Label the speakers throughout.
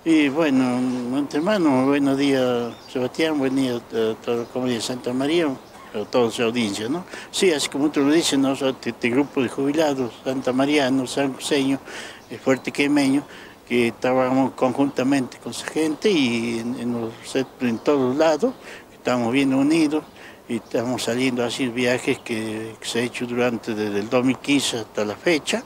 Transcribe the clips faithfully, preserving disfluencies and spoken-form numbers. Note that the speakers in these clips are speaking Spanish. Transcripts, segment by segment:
Speaker 1: Y bueno, antemano, buenos días Sebastián, buen día a toda la comunidad de Santa María, a toda su audiencia, ¿no? Sí, así como tú lo dices, nosotros, este, este grupo de jubilados, Santa Marianos, San Joseño, eh, Fuerte Quemeño, que trabajamos conjuntamente con esa gente y en, en, los, en todos lados, estamos bien unidos y estamos saliendo así viajes que, que se ha hecho durante desde el dos mil quince hasta la fecha.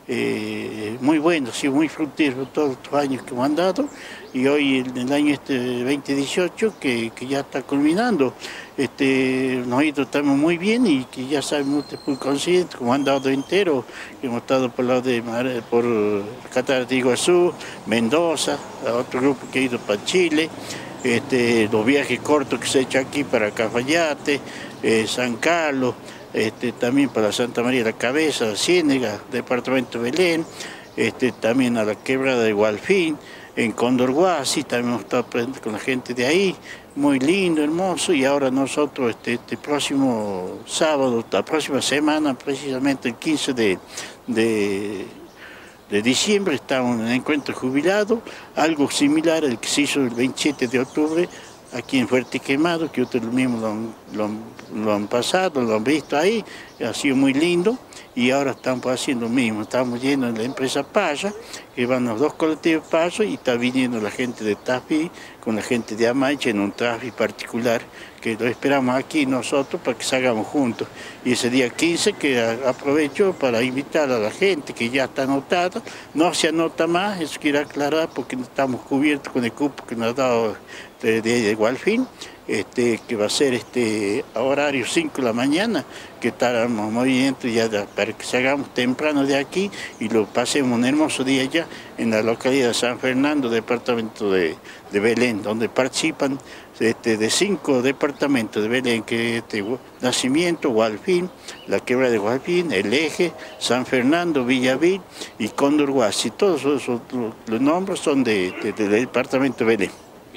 Speaker 1: Eh, muy bueno, sí, muy fructífero todos estos años que hemos andado y hoy en el año este veinte dieciocho que, que ya está culminando, este, nos estamos muy bien y que ya sabemos muy conscientes, como han dado entero, hemos estado por lado de por Cataratas de Iguazú, Mendoza, otro grupo que ha ido para Chile, este, los viajes cortos que se ha hecho aquí para Cafayate, eh, San Carlos. Este, también para Santa María de la Cabeza, Ciénega, departamento de Belén, este, también a la quebrada de Gualfín, en Condorguasi, también hemos estado presentes con la gente de ahí, muy lindo, hermoso, y ahora nosotros este, este próximo sábado, la próxima semana, precisamente el quince de, de, de diciembre, estamos en el encuentro jubilado, algo similar al que se hizo el veintisiete de octubre, aquí en Fuerte Quemado, que ustedes mismos lo han, lo, han, lo han pasado, lo han visto ahí, ha sido muy lindo y ahora estamos haciendo lo mismo, estamos yendo en la empresa Paya, que van los dos colectivos Paya y está viniendo la gente de Tafí con la gente de Amaiche en un tráfico particular, que lo esperamos aquí nosotros para que salgamos juntos. Y ese día quince que aprovecho para invitar a la gente que ya está anotada, no se anota más, eso quiero aclarar porque estamos cubiertos con el cupo que nos ha dado de, de, de Gualfín, este, que va a ser este, a horario cinco de la mañana, que estaremos movimiento ya de, para que salgamos temprano de aquí y lo pasemos un hermoso día allá en la localidad de San Fernando, departamento de, de Belén, donde participan este, de cinco departamentos de Belén, que es este, Nacimiento, Gualfín, la quebrada de Gualfín, El Eje, San Fernando, Villavil y Condorguasi. Todos esos los nombres son de, de, de, del departamento de Belén.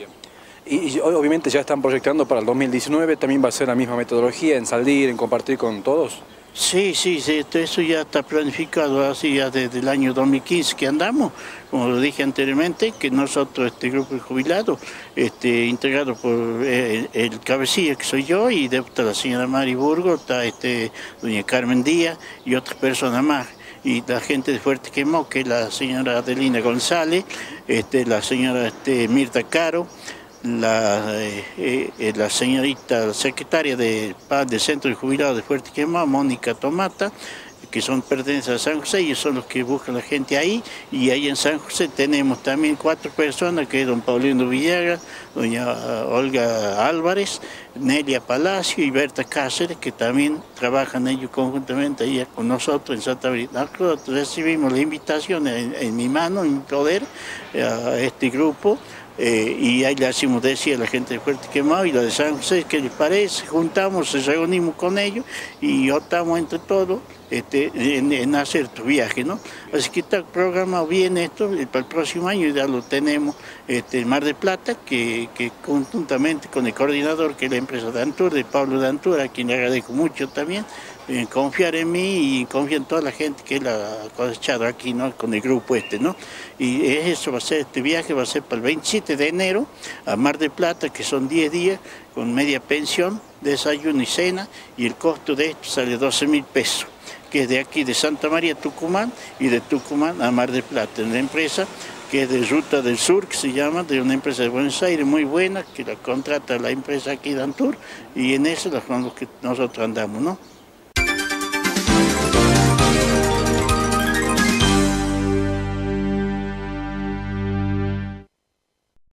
Speaker 2: Y, y obviamente ya están proyectando para el dos mil diecinueve, también va a ser la misma metodología, en salir, en compartir con todos.
Speaker 1: Sí, sí, sí, eso ya está planificado así ya desde el año dos mil quince que andamos, como lo dije anteriormente, que nosotros, este grupo de jubilados, este, integrado por el, el cabecilla que soy yo, y está la señora Mari Burgo, está este, doña Carmen Díaz y otras personas más. Y la gente de Fuerte Quemado, que es la señora Adelina González, este, la señora este, Mirta Caro, La, eh, eh, la señorita secretaria de paz del Centro de Jubilados de Fuerte Quemado, Mónica Tomata, que son pertenecen a San José, ellos son los que buscan la gente ahí, y ahí en San José tenemos también cuatro personas, que es don Paulino Villaga, doña Olga Álvarez, Nelia Palacio y Berta Cáceres, que también trabajan ellos conjuntamente ahí con nosotros en Santa María. Nosotros recibimos la invitación en, en mi mano, en mi poder, a este grupo. Eh, y ahí le hacemos decir a la gente de Fuerte Quemado y la de San José, ¿qué les parece? Juntamos, nos reunimos con ellos y optamos entre todos este, en, en hacer tu viaje, ¿no? Así que está programado bien esto, para el próximo año ya lo tenemos este, en Mar del Plata, que, que conjuntamente con el coordinador, que es la empresa Dantur, de Pablo Dantur, a quien le agradezco mucho también, eh, confiar en mí y confiar en toda la gente que él ha cosechado aquí, ¿no? Con el grupo este, ¿no? Y eso va a ser, este viaje va a ser para el veintisiete de enero a Mar del Plata, que son diez días, con media pensión, desayuno y cena, y el costo de esto sale doce mil pesos, que es de aquí de Santa María, Tucumán, y de Tucumán a Mar del Plata, en la empresa que es de Ruta del Sur, que se llama, de una empresa de Buenos Aires muy buena, que la contrata la empresa aquí de Antur, y en eso es con lo que nosotros andamos, ¿no?